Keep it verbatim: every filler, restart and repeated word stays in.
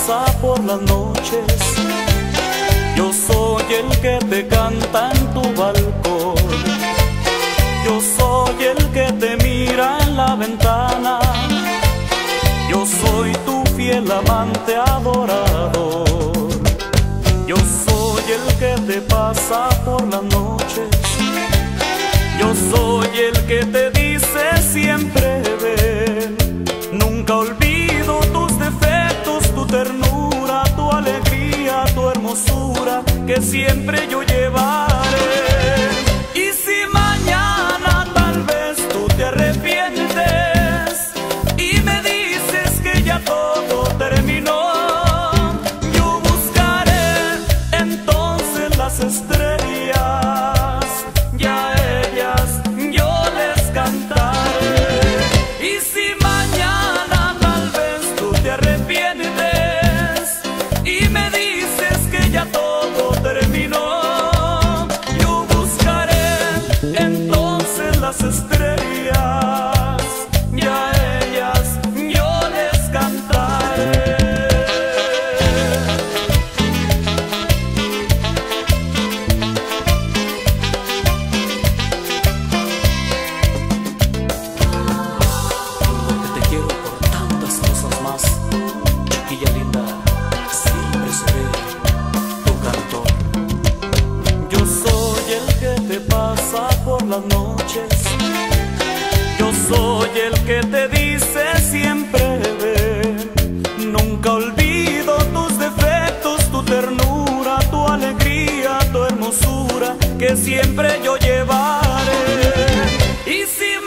pasa por las noches. Yo soy el que te canta en tu balcón. Yo soy el que te mira en la ventana. Yo soy tu fiel amante adorador. Yo soy el que te pasa por las noches. Yo soy el que te dice siempre ven. Nunca olvido tus defectos, tu ternura, tu alegría, tu hermosura, que siempre yo llevaré. Y si mañana tal vez tú te arrepientes y me dices que ya todo terminó, yo buscaré entonces las estrellas, ya ellas yo les cantaré. Y si mañana tal vez tú te arrepientes y me dices que ya todo terminó, yo buscaré entonces las estrellas, ya ellas yo les cantaré. Porque te quiero por tantas cosas más, chiquilla linda, siempre seré tu cantor. Yo soy el que te pasa por las noches. Yo soy el que te dice siempre ven. Nunca olvido tus defectos, tu ternura, tu alegría, tu hermosura, que siempre yo llevaré. Y si